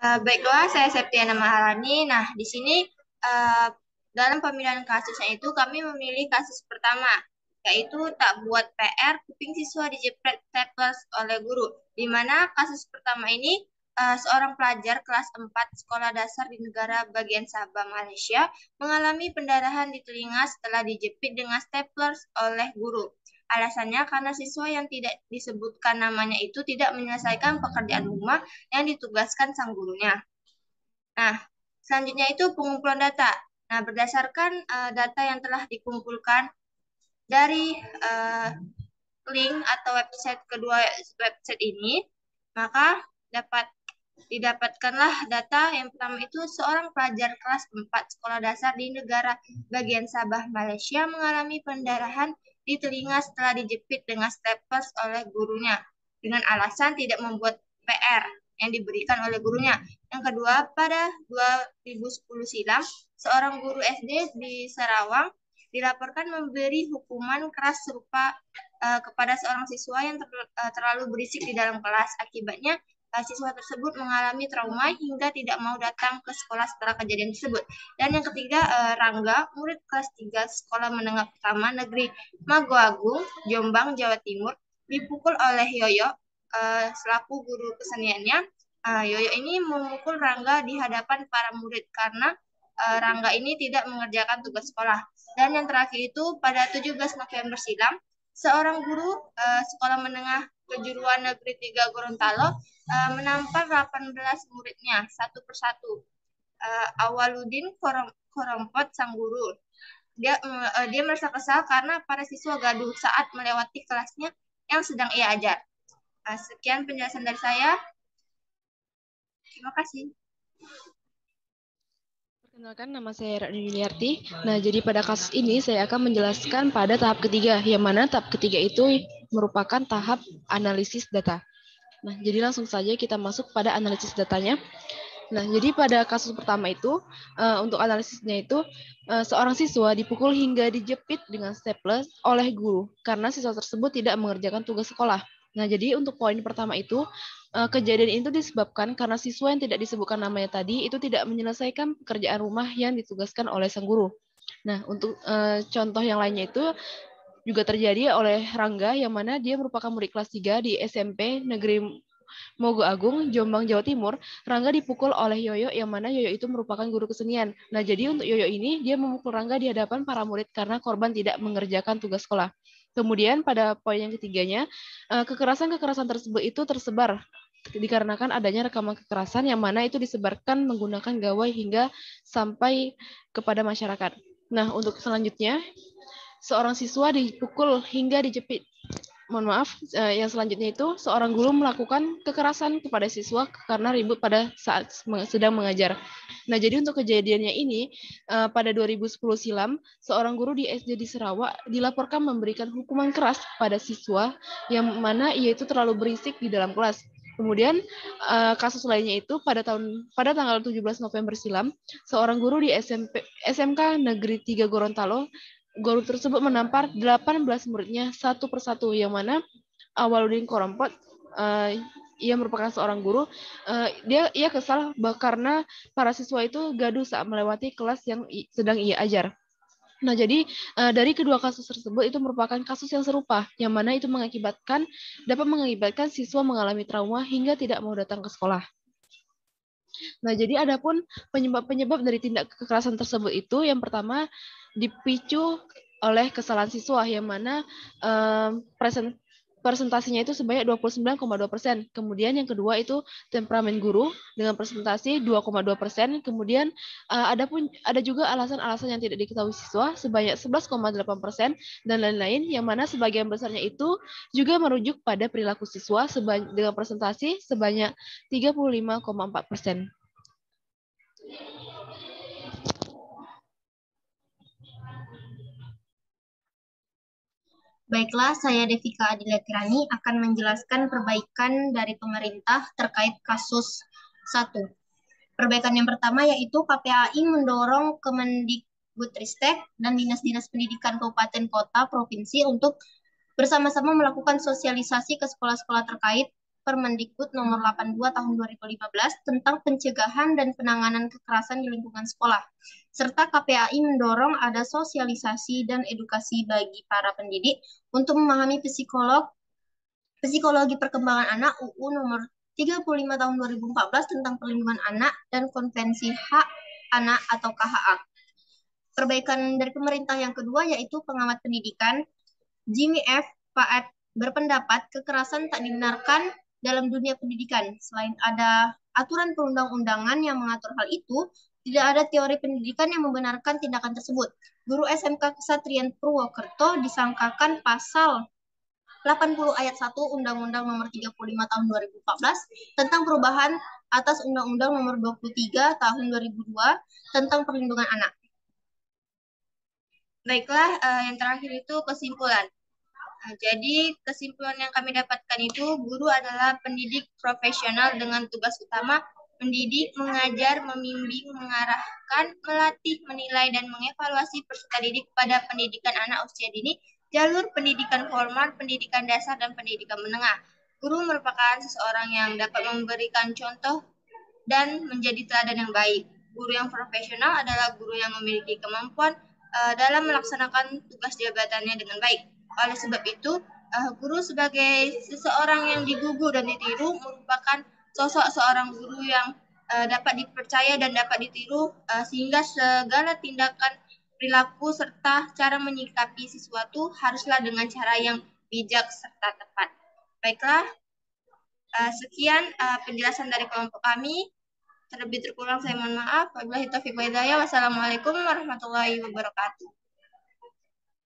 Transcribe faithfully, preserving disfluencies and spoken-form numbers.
Eh, baiklah, saya Septiana Maharani. Nah, di sini eh, dalam pemilihan kasusnya itu kami memilih kasus pertama, yaitu tak buat P R, kuping siswa dijepret staples oleh guru. Di mana kasus pertama ini eh, seorang pelajar kelas empat sekolah dasar di negara bagian Sabah, Malaysia, mengalami pendarahan di telinga setelah dijepit dengan staples oleh guru. Alasannya karena siswa yang tidak disebutkan namanya itu tidak menyelesaikan pekerjaan rumah yang ditugaskan sang gurunya. Nah, selanjutnya itu pengumpulan data. Nah, berdasarkan uh, data yang telah dikumpulkan dari uh, link atau website kedua website ini, maka dapat didapatkanlah data yang pertama itu seorang pelajar kelas empat sekolah dasar di negara bagian Sabah, Malaysia mengalami pendarahan di telinga setelah dijepit dengan staples oleh gurunya dengan alasan tidak membuat P R yang diberikan oleh gurunya. Yang kedua, pada dua ribu sepuluh silam, seorang guru S D di Sarawang dilaporkan memberi hukuman keras serupa uh, kepada seorang siswa yang ter, uh, terlalu berisik di dalam kelas. Akibatnya, uh, siswa tersebut mengalami trauma hingga tidak mau datang ke sekolah setelah kejadian tersebut. Dan yang ketiga, uh, Rangga, murid kelas tiga sekolah menengah pertama negeri Magoagung, Jombang, Jawa Timur, dipukul oleh Yoyo uh, selaku guru keseniannya. Uh, Yoyo ini memukul Rangga di hadapan para murid karena uh, Rangga ini tidak mengerjakan tugas sekolah. Dan yang terakhir itu pada tujuh belas November silam, seorang guru uh, sekolah menengah kejuruan negeri tiga Gorontalo uh, menampar delapan belas muridnya satu persatu. Uh, Awaludin Korom, Korompot sang guru. Dia uh, dia merasa kesal karena para siswa gaduh saat melewati kelasnya yang sedang ia ajar. Uh, sekian penjelasan dari saya. Terima kasih. Perkenalkan, nama saya Radini Yuliarti. Nah, jadi pada kasus ini saya akan menjelaskan pada tahap ketiga, yang mana tahap ketiga itu merupakan tahap analisis data. Nah, jadi langsung saja kita masuk pada analisis datanya. Nah, jadi pada kasus pertama itu, uh, untuk analisisnya itu, uh, seorang siswa dipukul hingga dijepit dengan staples oleh guru, karena siswa tersebut tidak mengerjakan tugas sekolah. Nah, jadi untuk poin pertama itu, uh, kejadian itu disebabkan karena siswa yang tidak disebutkan namanya tadi, itu tidak menyelesaikan pekerjaan rumah yang ditugaskan oleh sang guru. Nah, untuk uh, contoh yang lainnya itu, juga terjadi oleh Rangga, yang mana dia merupakan murid kelas tiga di S M P Negeri Mogo Agung, Jombang, Jawa Timur. Rangga dipukul oleh Yoyo, yang mana Yoyo itu merupakan guru kesenian. Nah, jadi untuk Yoyo ini, dia memukul Rangga di hadapan para murid karena korban tidak mengerjakan tugas sekolah. Kemudian pada poin yang ketiganya, kekerasan-kekerasan tersebut itu tersebar dikarenakan adanya rekaman kekerasan yang mana itu disebarkan menggunakan gawai hingga sampai kepada masyarakat. Nah, untuk selanjutnya, seorang siswa dipukul hingga dijepit. Mohon maaf, eh, yang selanjutnya itu seorang guru melakukan kekerasan kepada siswa karena ribut pada saat sedang mengajar. Nah, jadi untuk kejadiannya ini, eh, pada dua ribu sepuluh silam, seorang guru di S D di Sarawak dilaporkan memberikan hukuman keras pada siswa yang mana ia itu terlalu berisik di dalam kelas. Kemudian eh, kasus lainnya itu pada tahun pada tanggal tujuh belas November silam, seorang guru di S M P, S M K Negeri tiga Gorontalo, guru tersebut menampar delapan belas muridnya satu persatu, yang mana Awaludin Korompot, uh, ia merupakan seorang guru, uh, dia ia kesal karena para siswa itu gaduh saat melewati kelas yang sedang ia ajar. Nah, jadi uh, dari kedua kasus tersebut itu merupakan kasus yang serupa, yang mana itu mengakibatkan dapat mengakibatkan siswa mengalami trauma hingga tidak mau datang ke sekolah. Nah, jadi adapun penyebab-penyebab dari tindak kekerasan tersebut itu, yang pertama dipicu oleh kesalahan siswa, yang mana um, present, presentasinya itu sebanyak dua puluh sembilan koma dua persen. Kemudian yang kedua itu temperamen guru dengan presentasi dua koma dua persen. Kemudian uh, ada pun ada juga alasan-alasan yang tidak diketahui siswa sebanyak sebelas koma delapan persen dan lain-lain, yang mana sebagian besarnya itu juga merujuk pada perilaku siswa dengan presentasi sebanyak tiga puluh lima koma empat persen. Baiklah, saya Devika Adila Kirani akan menjelaskan perbaikan dari pemerintah terkait kasus satu. Perbaikan yang pertama yaitu K P A I mendorong Kemendikbudristek dan dinas-dinas pendidikan kabupaten kota provinsi untuk bersama-sama melakukan sosialisasi ke sekolah-sekolah terkait Permendikbud nomor delapan puluh dua tahun dua ribu lima belas tentang pencegahan dan penanganan kekerasan di lingkungan sekolah. Serta K P A I mendorong ada sosialisasi dan edukasi bagi para pendidik untuk memahami psikolog, psikologi perkembangan anak U U nomor tiga puluh lima tahun dua ribu empat belas tentang perlindungan anak dan Konvensi Hak Anak atau K H A. Perbaikan dari pemerintah yang kedua yaitu pengamat pendidikan Jimmy F. Paat berpendapat kekerasan tak dibenarkan dalam dunia pendidikan. Selain ada aturan perundang-undangan yang mengatur hal itu, tidak ada teori pendidikan yang membenarkan tindakan tersebut. Guru S M K Kesatrian Purwokerto disangkakan pasal delapan puluh ayat satu Undang-Undang Nomor tiga puluh lima Tahun dua ribu empat belas tentang perubahan atas Undang-Undang Nomor dua puluh tiga Tahun dua ribu dua tentang perlindungan anak. Baiklah, uh, yang terakhir itu kesimpulan. Nah, jadi kesimpulan yang kami dapatkan itu guru adalah pendidik profesional dengan tugas utama mendidik, mengajar, membimbing, mengarahkan, melatih, menilai, dan mengevaluasi peserta didik pada pendidikan anak usia dini, jalur pendidikan formal, pendidikan dasar, dan pendidikan menengah. Guru merupakan seseorang yang dapat memberikan contoh dan menjadi teladan yang baik. Guru yang profesional adalah guru yang memiliki kemampuan uh, dalam melaksanakan tugas jabatannya dengan baik. Oleh sebab itu, uh, guru sebagai seseorang yang digugu dan ditiru merupakan sosok seorang guru yang uh, dapat dipercaya dan dapat ditiru uh, sehingga segala tindakan, perilaku, serta cara menyikapi sesuatu haruslah dengan cara yang bijak serta tepat. Baiklah, uh, sekian uh, penjelasan dari kelompok kami. Terlebih terkurang saya mohon maaf. Wabillahi taufiq wal hidayah. Wassalamualaikum warahmatullahi wabarakatuh.